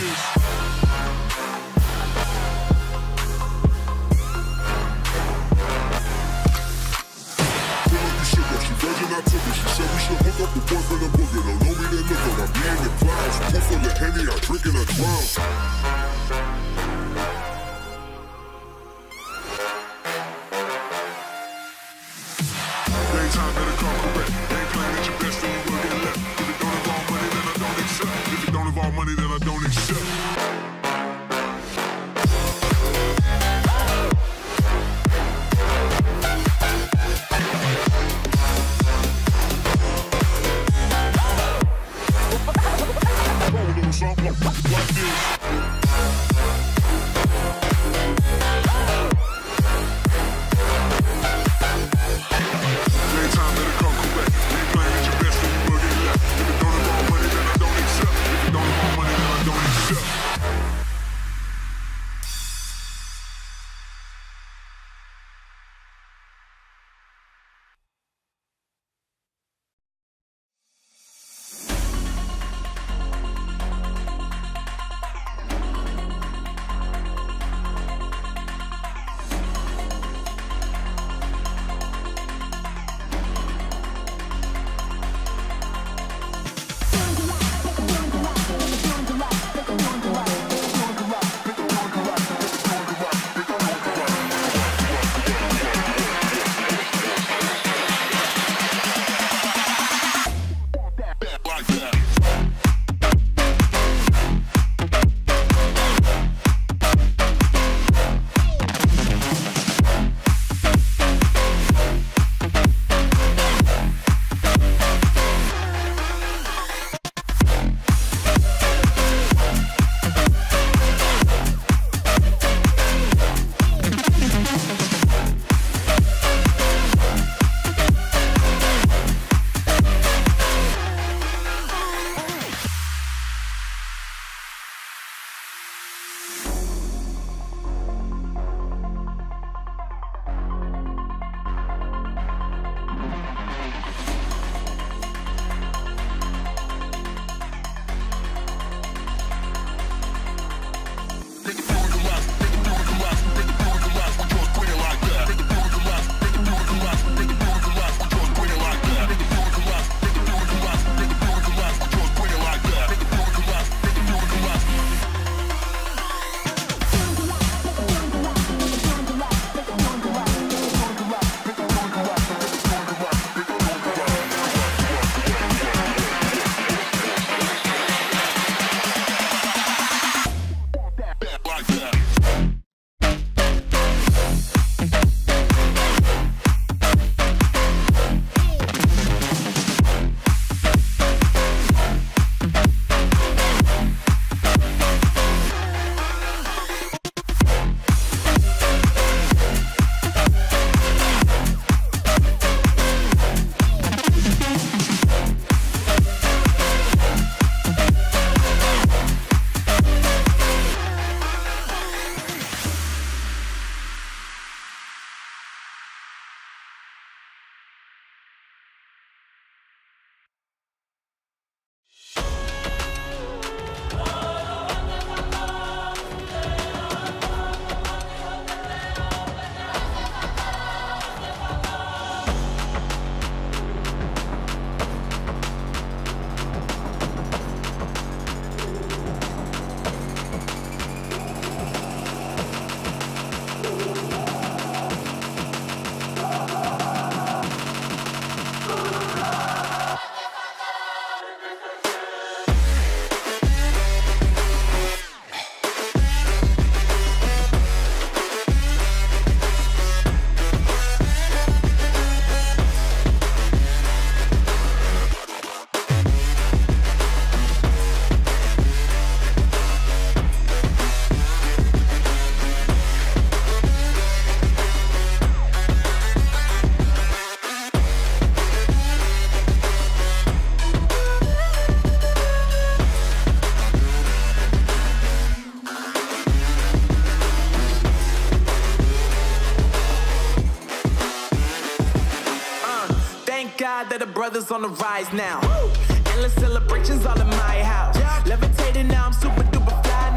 God that the brothers on the rise now. Endless celebrations all in my house. Levitating now, I'm super duper fly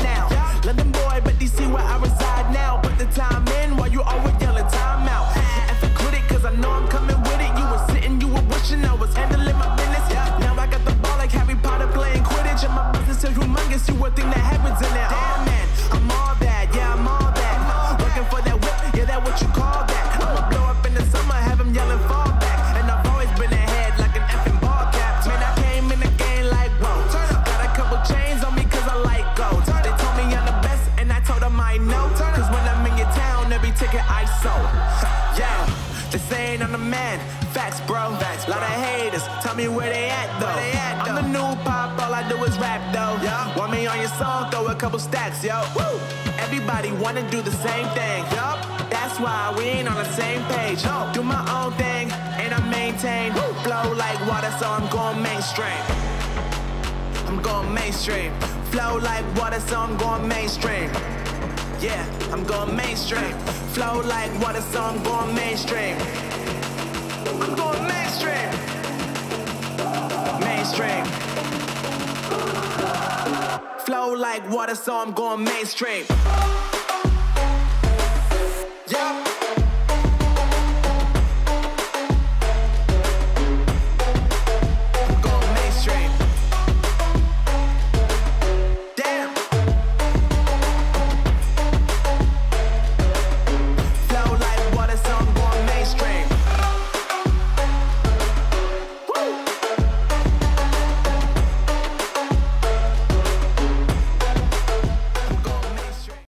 London boy, but DC where I reside now. Put the time in while you always yelling time out. F it, quit it, cause I know I'm coming with it. You were sitting, you were wishing I was handling my business. Now I got the ball like Harry Potter playing Quidditch. And my business is humongous, you would think that happens in it. Damn man, I'm all that, yeah, I'm all that. Working for that whip, yeah, that what you call that. I'ma blow up in the summer, have him yelling fall back. And I've always been ahead like an effing ball cap. Man, I came in the game like, whoa. Got a couple chains on me cause I like gold. They told me I'm the best and I told them I know. Cause when I'm in your town, every ticket I sold. Yeah, they saying I'm the man. Facts, bro. Facts, lot of haters. Tell me where they at, though. I'm the new pop, all I do is rap, though. Want me on your song, throw a couple stacks, yo. Woo! Everybody wanna do the same thing, yup. That's why we ain't on the same page. Do my own thing, and I maintain. Flow like water, so I'm going mainstream. I'm going mainstream. Flow like water, so I'm going mainstream. Yeah, I'm going mainstream. Flow like water, so I'm going mainstream. I'm going mainstream. Mainstream. Flow like water, so I'm going mainstream.